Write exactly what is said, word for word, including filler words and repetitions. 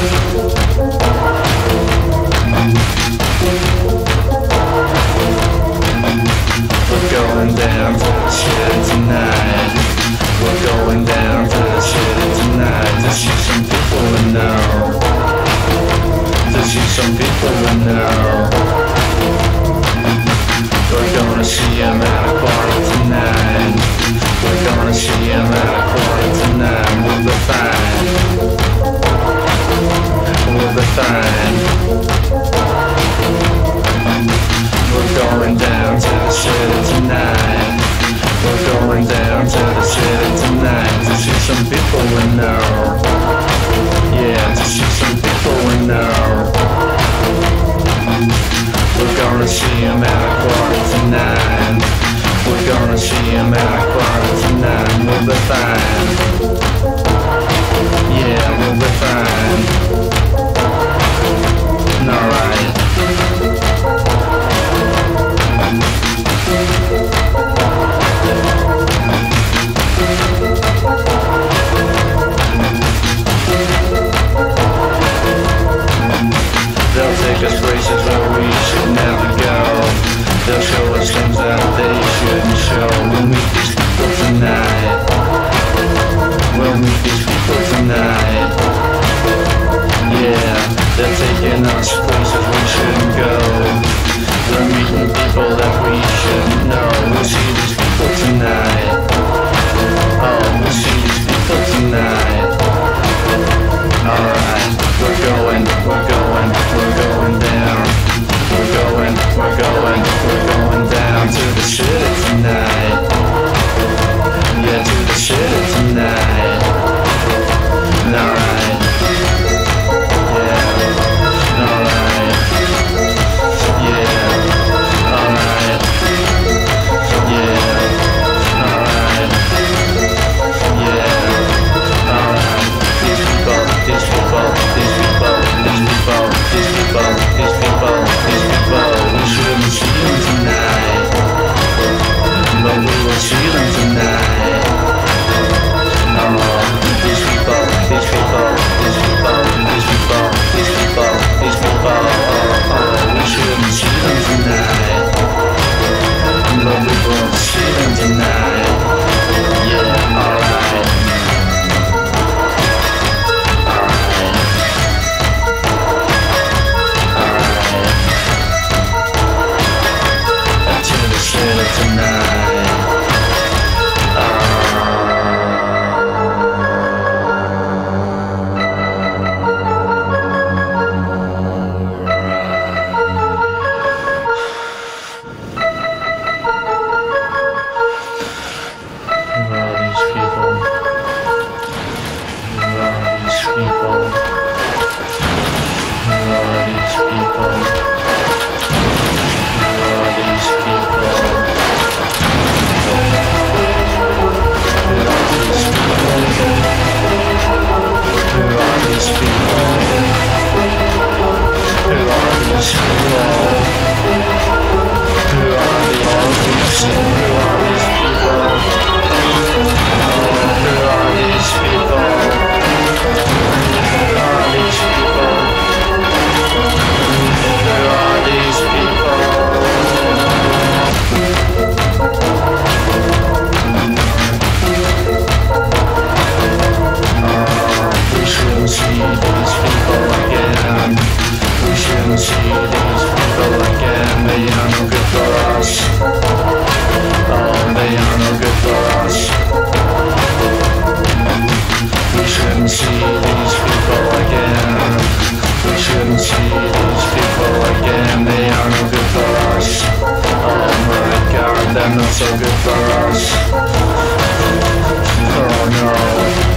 We're going down to the city tonight. We're going down to the city tonight to see some people we know. To see some people we know. We're gonna see them at a party tonight. We're gonna see them at a party tonight. We'll be fine. We'll be fine. We're going down to the city tonight. We're going down to the city tonight to see some people we know. Yeah, to see some people we know. We're gonna see him at a party tonight. We're gonna see him at a party tonight. We'll be fine. Yeah, we'll be fine. Alright. They'll take us places where we should never go. They'll show us things that they shouldn't show. We'll meet these people tonight. We'll meet these people tonight. Yeah, they're taking us places we shouldn't go. We're meeting people that we shouldn't know. We'll see these people tonight. Oh, we'll see these people tonight. Alright, we're going, we're going, we're going down. We're going, we're going, we're going down to the city tonight. Yeah, to the city tonight. Alright. Yeah. Alright. Yeah. Alright. Yeah. Alright. Yeah. Alright. These people, these people, these people, these people, these people, these people, these people, we shouldn't see them tonight, but we will see them tonight. Oh, these people, these people, these people, these people, these people, these people, oh, oh, we shouldn't see them tonight, but we will see them tonight. Yeah, alright. Tonight, uh, who are these people? Who are these people? Who are these people? Who are these people? Who are these people? Who are these people? Who are these people? Who are these people? Who are these people? Who are these people? Who are these people? We shouldn't see these people again. We shouldn't see these people again. They are no good for us. Oh, they are no good for us. We shouldn't see these people again. We shouldn't see these people again. They are no good for us. Oh my God, they're not so good for us. Oh no.